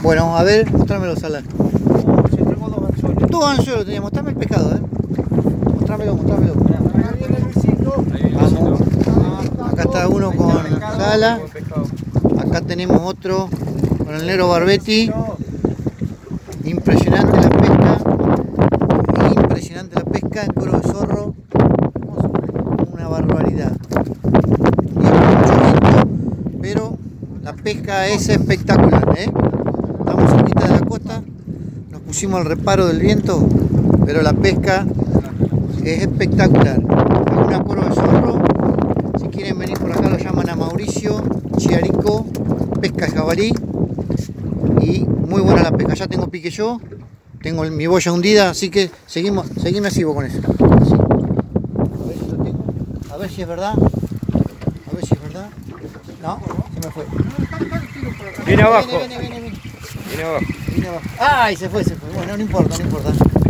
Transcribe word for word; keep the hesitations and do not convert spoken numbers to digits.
Bueno, a ver, mostrámelo, Sala. Oh, se entregó dos anzuelos. Dos anzuelos teníamos, mostrame el pescado, eh. Mostrámelo, mostrámelo. Ahí viene Luisito. Vamos. Acá está uno con Sala. Acá tenemos otro con el negro Barbetti. Impresionante la pesca. Impresionante la pesca en coro de zorro. Una barbaridad. Mucho viento, pero la pesca es espectacular, ¿eh? Estamos cerquita de la costa. Nos pusimos al reparo del viento, pero la pesca es espectacular. Una coro de zorro. Si quieren venir por acá lo llaman a Mauricio Chiarico, pesca jabalí. Y muy buena la pesca. Ya tengo pique yo, tengo mi boya hundida, así que seguimos, seguime así vos con eso. Así. A ver si lo tengo, a ver si es verdad. A ver si es verdad. No, se me fue. Viene abajo. Viene, viene, viene, viene. Viene abajo. Viene abajo. Ay, se fue, se fue. Bueno, no importa, no importa.